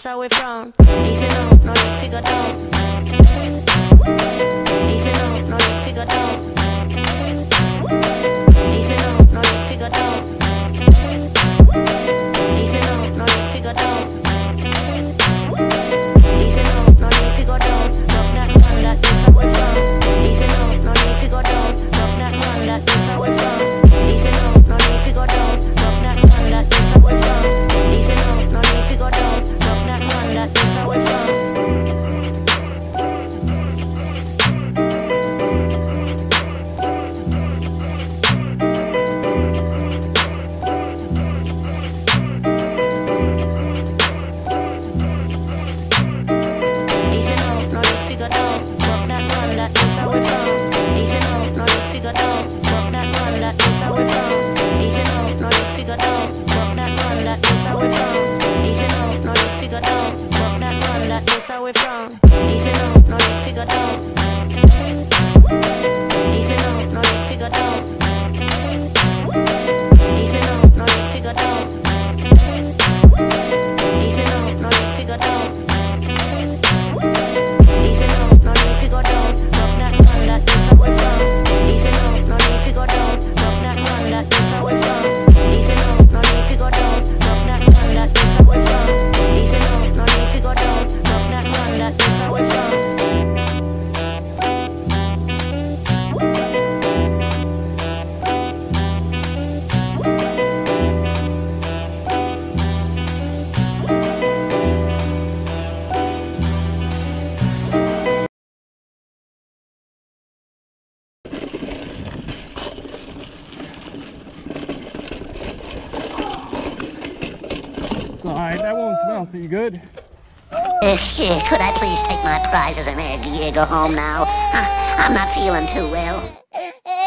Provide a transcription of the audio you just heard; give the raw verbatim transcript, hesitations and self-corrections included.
how we from. Easy now, no need figure down. Easy now, no need figure down. Easy now, no need figure down. Easy now, no need figure down. Easy now, no need figure down. Rock that one, that is how we from. Easy now, no need figure down. Rock that one, that is how we from. Easy now, no need figure down. Rock that one, that is how we from. Easy now, no need figure down. Rock that one, that is how we from. That's how we from. Easy now, no need figure down. Easy now, no need figure down. Easy now, no need figure down. Easy now, no need figure down. Easy now, no need figure down. Rock that one, that is how we from. Easy now, no need figure down. Rock that one, that is how we from. Easy now, no need figure down. Rock that one, that is how we from. Easy now, no need figure down. That is how we from. Sorry, that won't smell too good. Uh, could I please take my prize as an egg Diego home now? I, I'm not feeling too well.